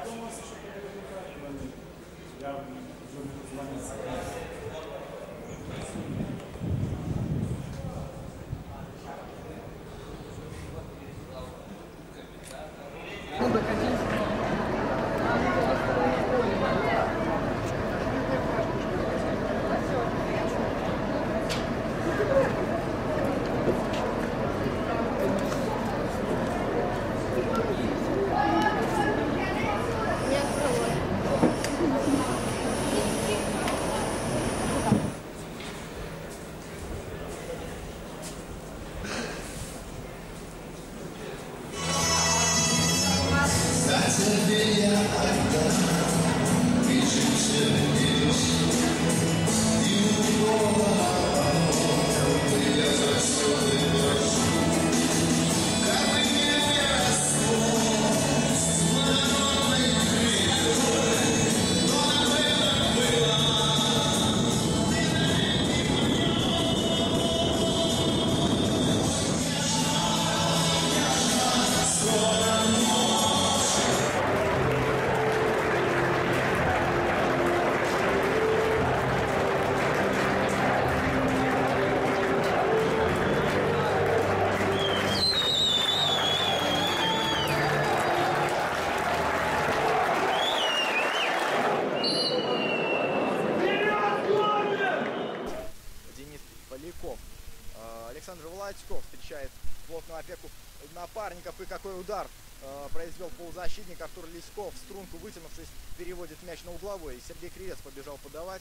Александр Володьков встречает плотную опеку напарников. И какой удар произвел полузащитник Артур Лиськов. В струнку вытянувшись, переводит мяч на угловой. И Сергей Кривец побежал подавать.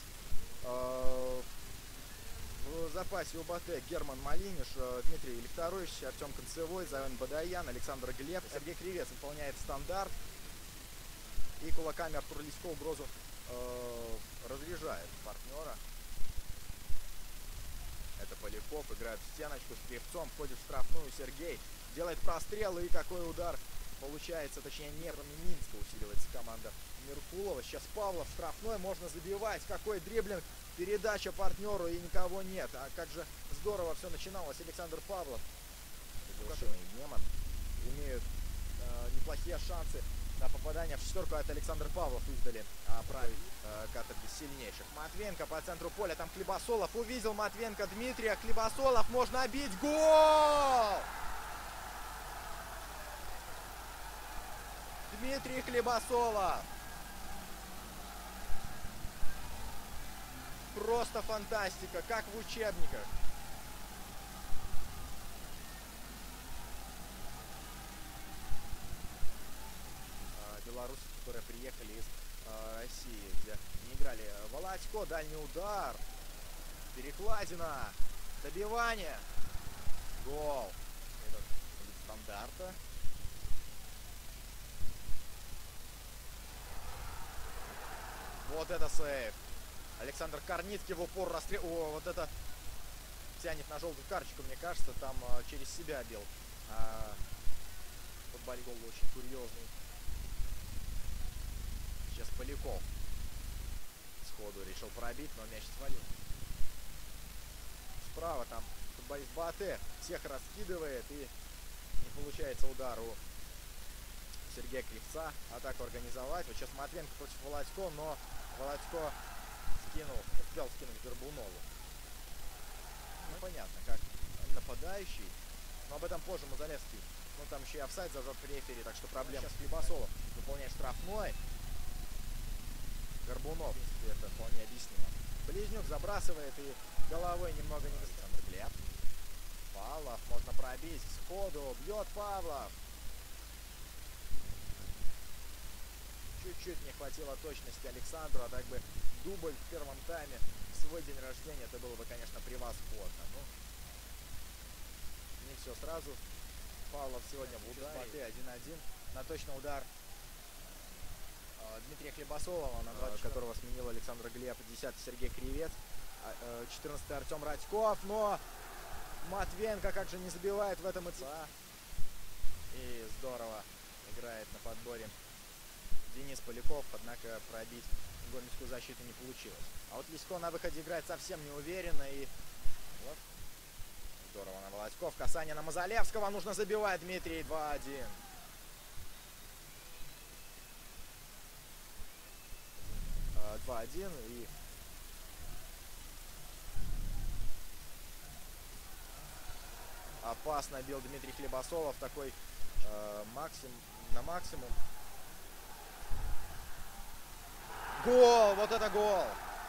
В запасе у БАТЭ Герман Малиниш, Дмитрий Лихторович, Артем Концевой, Завен Бадаян, Александр Глеб. Сергей Кривец выполняет стандарт. И кулаками Артур Лиськов угрозу разряжает партнера. Это Поляков, играет в стеночку с Кривцом, входит в штрафную. Сергей делает прострел, и какой удар получается, точнее нервами Минска усиливается команда Меркулова. Сейчас Павлов в штрафной, можно забивать. Какой дриблинг, передача партнеру, и никого нет. А как же здорово все начиналось. Александр Павлов, Вершина и Неман имеют неплохие шансы на попадание в четверку. Это Александр Павлов издали править каторги сильнейших. Матвенко по центру поля, там Хлебосолов. Увидел Матвенко Дмитрия. Хлебосолов, можно бить. Гол! Дмитрий Хлебосолов. Просто фантастика, как в учебниках. Белорусы, которые приехали из России, где не играли. Володько, дальний удар, перекладина, добивание, гол. Это стандарта. Вот это сейв. Александр Корницкий в упор расстрел. О, вот это тянет на желтую карточку, мне кажется, там через себя бил. Футболист гол очень курьезный. Сейчас Поляков сходу решил пробить, но мяч свалил. Справа там футболист БАТЭ всех раскидывает, и не получается удар у Сергея Кривца. Атаку организовать. Вот сейчас Матвенко против Володько, но Володько успел скинуть Горбунову. Ну, понятно, как нападающий. Но об этом позже Мазалевский. Ну, там еще и офсайд зажег рефери, так что проблема. Сейчас Хлебосолов выполняет штрафной. Горбунов, в принципе, это вполне объяснимо. Близнюк забрасывает и головой немного не Александр Глеб. Павлов, можно пробить сходу, бьет Павлов. Чуть-чуть не хватило точности Александру, а так бы дубль в первом тайме в свой день рождения, это было бы, конечно, превосходно. Ну, не все сразу. Павлов сегодня в ударе. 1-1 на точный удар Дмитрия Хлебосолова, на 20, которого сменил Александр Глеб, 10-й Сергей Кривец, 14-й Артем Радьков, но Матвенко как же не забивает в этом и здорово играет на подборе Денис Поляков, однако пробить горницкую защиту не получилось. А вот Лисько на выходе играет совсем неуверенно, и вот здорово на Володьков, касание на Мазалевского, нужно забивать Дмитрий, 2-1. 2-1. И опасно бил Дмитрий Хлебосолов. Такой на максимум. Гол! Вот это гол!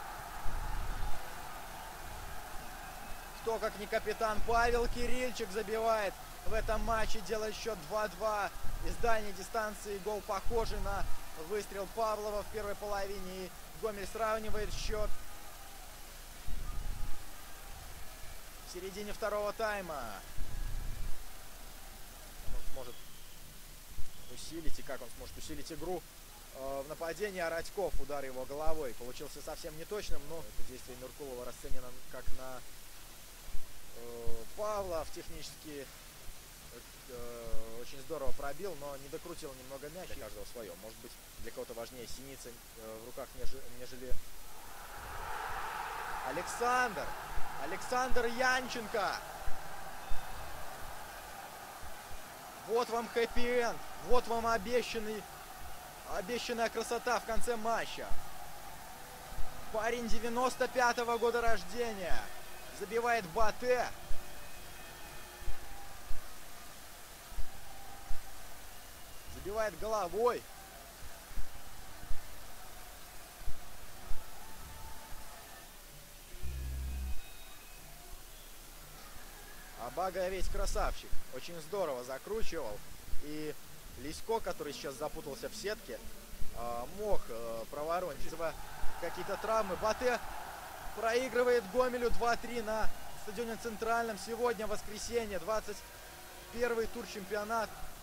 Кто, как не капитан Павел Кирильчик, забивает в этом матче, делает счет 2-2. Из дальней дистанции гол похожий на выстрел Павлова в первой половине. И Гомель сравнивает счет в середине второго тайма. Он сможет усилить, и как он сможет усилить игру в нападении. А Радьков, удар его головой, получился совсем неточным, но это действие Меркулова расценено как на Павлов. Технически очень здорово пробил, но не докрутил немного мяч. Для каждого свое. Может быть, для кого-то важнее Синица в руках, нежели Александр Янченко. Вот вам хэппи-энд. Вот вам обещанная красота в конце матча. Парень 95-го года рождения. Забивает Батэ. Забивает головой. А Бага весь красавчик. Очень здорово закручивал. И Лисько, который сейчас запутался в сетке, мог проворонить какие-то травмы. Батэ проигрывает Гомелю 2-3 на стадионе Центральном. Сегодня воскресенье, 21-й тур чемпионата.